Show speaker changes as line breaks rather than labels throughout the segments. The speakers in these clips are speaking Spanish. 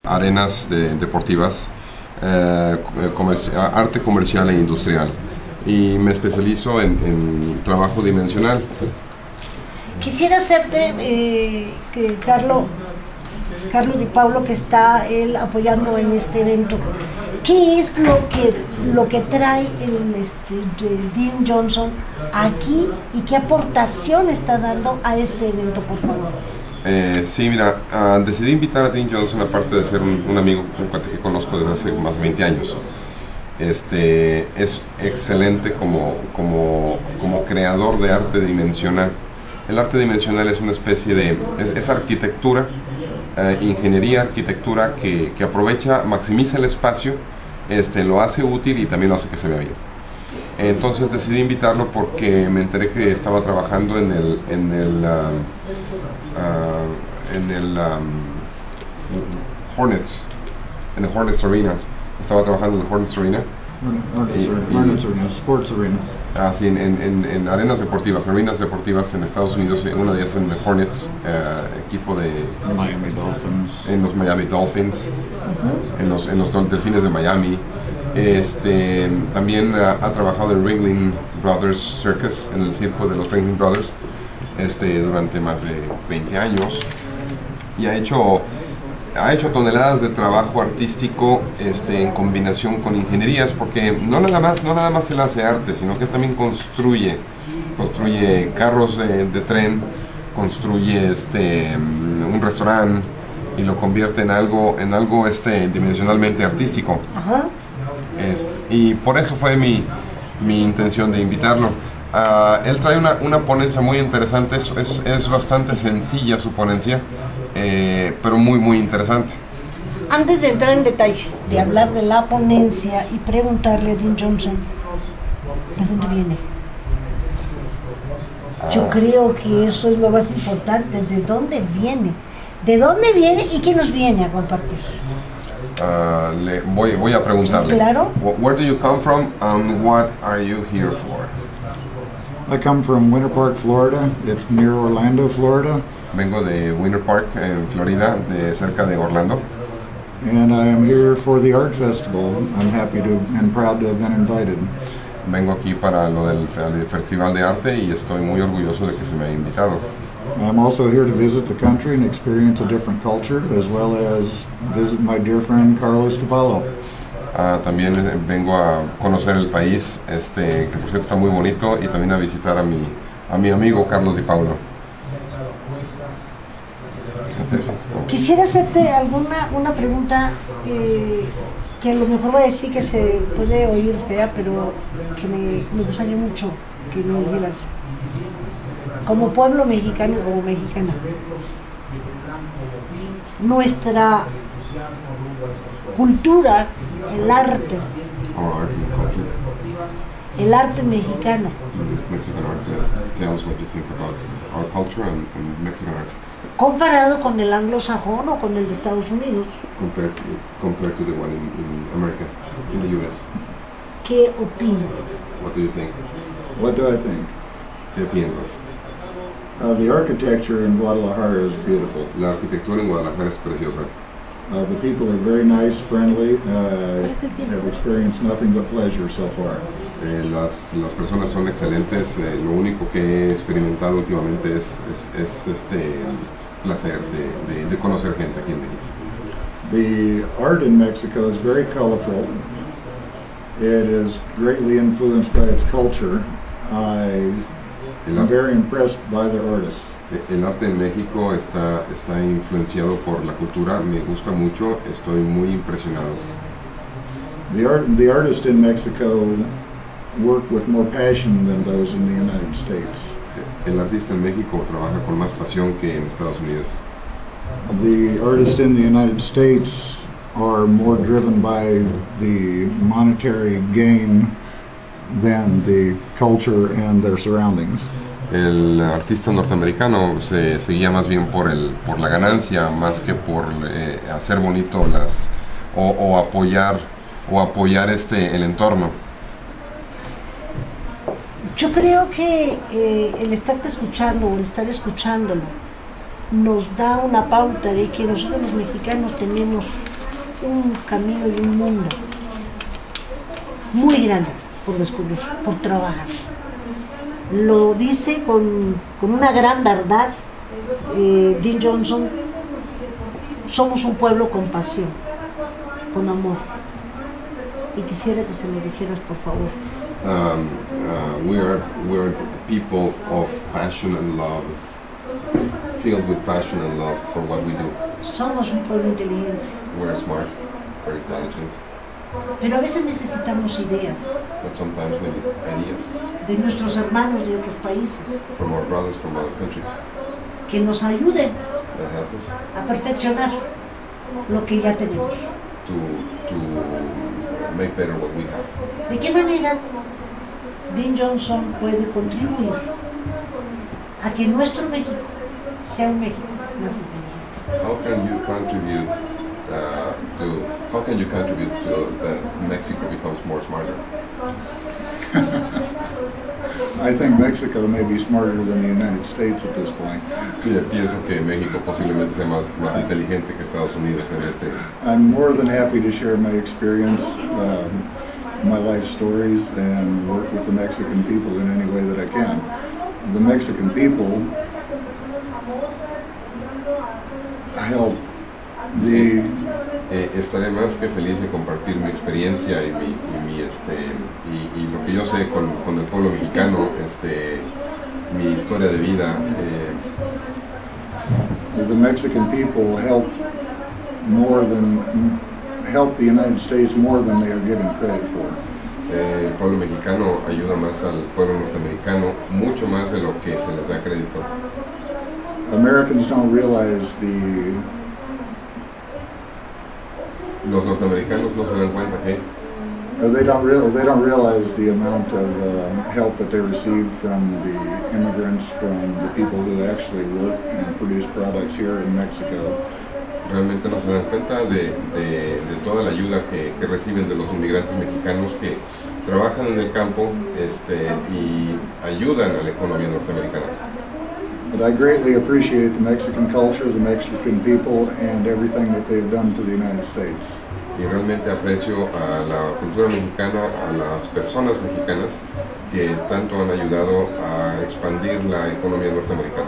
Arenas deportivas, arte comercial e industrial, y me especializo en trabajo dimensional.
Quisiera hacerte, Carlos Di Paolo, que está él apoyando en este evento, ¿qué es lo que trae Dean Johnson aquí y qué aportación está dando a este evento, por favor?
Sí, mira, decidí invitar a Dean Johnson, aparte de ser un amigo, un cuate que conozco desde hace más de 20 años. Es excelente como creador de arte dimensional. El arte dimensional es una especie de... es arquitectura, ingeniería, arquitectura que aprovecha, maximiza el espacio, lo hace útil y también lo hace que se vea bien. Entonces decidí invitarlo porque me enteré que estaba trabajando en el Hornets, en el Hornets Arena. Estaba trabajando en el Hornets Arena.
Hornets Arena, Sports Arenas.
Sí, en arenas deportivas, arenas deportivas en Estados Unidos. Una de ellas en el Hornets, equipo de
Miami Dolphins.
En los Miami Dolphins, en los Delfines de Miami. También ha trabajado en Ringling Brothers Circus, en el circo de los Ringling Brothers, durante más de 20 años, y ha hecho toneladas de trabajo artístico en combinación con ingenierías, porque no nada más él hace arte, sino que también construye carros de tren, construye un restaurante y lo convierte en algo dimensionalmente artístico.
Ajá.
Y por eso fue mi intención de invitarlo. Él trae una ponencia muy interesante, es bastante sencilla su ponencia, pero muy interesante.
Antes de entrar en detalle, de hablar de la ponencia y preguntarle a Dean Johnson, ¿de dónde viene? Yo creo que eso es lo más importante, ¿de dónde viene? ¿De dónde viene y qué nos viene a compartir?
Voy a preguntarle.
Sí, claro.
Where do you come from and what are you here for?
I come from Winter Park, Florida. It's near Orlando, Florida.
Vengo de Winter Park, en Florida, cerca de Orlando.
And I am here for the art festival. I'm happy to and proud to have been invited.
Vengo aquí para lo del festival de arte y estoy muy orgulloso de que se me haya invitado.
I'm also here to visit the country and experience a different culture, as well as visit my dear friend Carlos Di Paolo.
También vengo a conocer el país, que por cierto está muy bonito, y también a visitar a mi amigo Carlos Di Paolo.
Quisiera hacerte una pregunta que a lo mejor voy a decir que se puede oír fea, pero que me gustaría mucho que me dijeras. Como pueblo mexicano y como mexicana, nuestra cultura, el arte mexicano,
Mexican art. Tell us what you think about our culture and Mexican art.
Comparado con el anglosajón o con el de Estados Unidos.
Compared to the one in America, in the US.
¿Qué opinas?
What do you think?
What do I think?
¿Qué piensas?
The architecture in Guadalajara is beautiful.
La arquitectura en Guadalajara es preciosa.
The people are very nice, friendly. Have experienced nothing but pleasure so far.
Las personas son excelentes. Lo único que he experimentado últimamente es placer de conocer gente aquí en México.
The art in Mexico is very colorful. It is greatly influenced by its culture. I'm very impressed by their artists.
El arte en México está influenciado por la cultura. Me gusta mucho. Estoy muy impresionado.
The artists in Mexico work with more passion than those in the United States.
El artista en México trabaja con más pasión que en Estados Unidos.
The artists in the United States are more driven by the monetary gain than the culture and their surroundings.
El artista norteamericano se guía más bien por la ganancia, más que por hacer bonito o apoyar el entorno.
Yo creo que el estarte escuchando o el estar escuchándolo nos da una pauta de que nosotros los mexicanos tenemos un camino y un mundo muy grande por descubrir, por trabajar. Lo dice con una gran verdad Dean Johnson: somos un pueblo con pasión, con amor. Y quisiera que se lo dijeras, por favor.
We are people of passion and love, filled with passion and love for what we do.
Somos un pueblo inteligente.
We're smart, very intelligent,
Pero a veces necesitamos ideas
but sometimes we need ideas
de nuestros hermanos de otros países
from our brothers from other countries
que nos ayuden
that help us
a perfeccionar lo que ya tenemos.
to make better what we have.
¿De qué manera Dean Johnson puede contribuir a que nuestro México sea un México más inteligente?
How can you contribute to that Mexico becomes more smarter?
I think Mexico may be smarter than the United States at this point.
Pienso que México posiblemente sea más inteligente que Estados Unidos en este.
I'm more than happy to share my experience, my life stories, and work with the Mexican people in any way that I can. The Mexican people help the
Estaré más que feliz de compartir mi experiencia y lo que yo sé con el pueblo mexicano, mi historia de vida.
The Mexican people help the United States more than they are given credit for.
El pueblo mexicano ayuda más al pueblo norteamericano, mucho más de lo que se les da crédito.
Americans don't realize
Los norteamericanos no se dan cuenta que
they don't realize the amount of help that they receive from the immigrants, from the people who actually work and produce products here in Mexico.
realmente no se dan cuenta de toda la ayuda que reciben de los inmigrantes mexicanos que trabajan en el campo y ayudan a la economía norteamericana.
But I greatly appreciate the Mexican culture, the Mexican people, and everything that they've done for the United States.
Y realmente aprecio a la cultura mexicana, a las personas mexicanas que tanto han ayudado a expandir la economía norteamericana.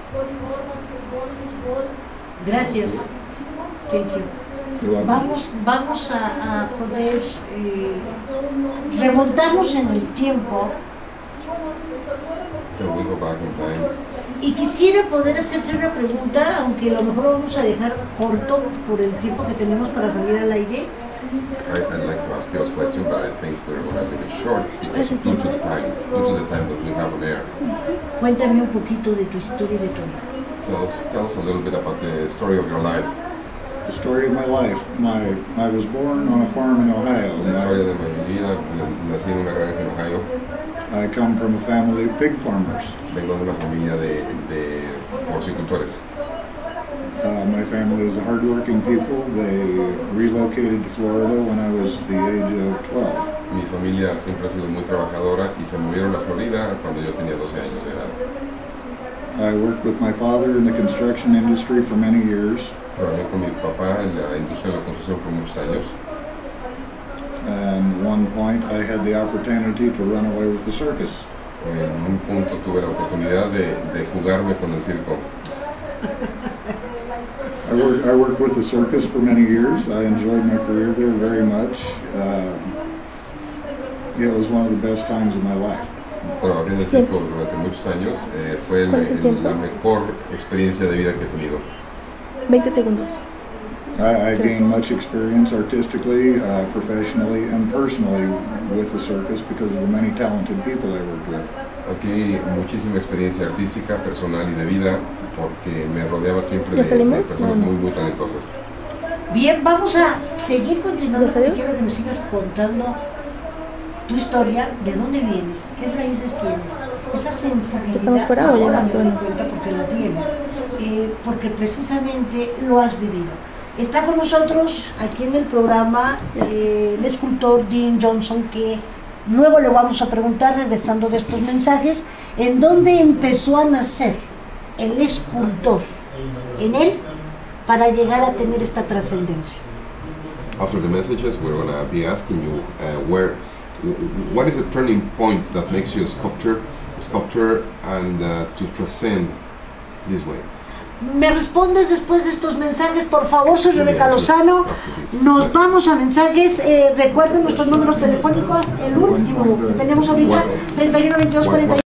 Gracias. Thank you.
You're welcome.
Vamos a poder remontarnos en el tiempo,
Can we go back in time?
y quisiera poder hacerte una pregunta, aunque a lo mejor vamos a dejar corto por el tiempo que tenemos para salir al aire.
I'd like to ask you a question, but I think we're going to leave it short because due to the time that we have on air.
Cuéntame un poquito de tu historia y de tu vida.
Tell us a little bit about the story of your life.
The story of my life. I was born on a farm in Ohio.
La historia de mi vida, nací en una granja en Ohio.
I come from a family of pig farmers.
Vengo de una familia de porcicultores.
My family is a hardworking people. They relocated to Florida when I was the age of 12.
Mi familia siempre ha sido muy trabajadora y se movieron a Florida cuando yo tenía 12 años de edad.
I worked with my father in the construction industry for many years.
Trabajé con mi papá en la industria de la construcción por muchos años.
And at one point I had the opportunity to run away with the circus.
En un punto tuve la oportunidad de fugarme con el circo.
I worked with the circus for many years. I enjoyed my career there very much. It was one of the best times of my life.
Trabajé en el circo durante muchos años. Fue la mejor experiencia de vida que he tenido.
20 segundos.
I gained much experience artistically, professionally, and personally with the circus because of the many talented people I worked with.
Aquí muchísima experiencia artística, personal y de vida, porque me rodeaba siempre
¿Ya
de
salimos?
personas muy talentosas.
Bien, vamos a seguir continuando.
¿Ya salió?
Porque quiero que me sigas contando tu historia, de dónde vienes, qué raíces tienes, esa sensibilidad.
¿Estamos fuera o ya
ahora
no?
me doy cuenta porque la tienes, porque precisamente lo has vivido. Está con nosotros aquí en el programa el escultor Dean Johnson, que luego le vamos a preguntar, regresando de estos mensajes, en dónde empezó a nacer el escultor en él para llegar a tener esta trascendencia.
after the messages, we're gonna be asking you what is the turning point that makes you a sculptor and to present this way.
¿Me respondes después de estos mensajes, por favor? Soy Rebeca Lozano. Nos vamos a mensajes. Recuerden nuestros números telefónicos. El último que tenemos ahorita, 31 22 41.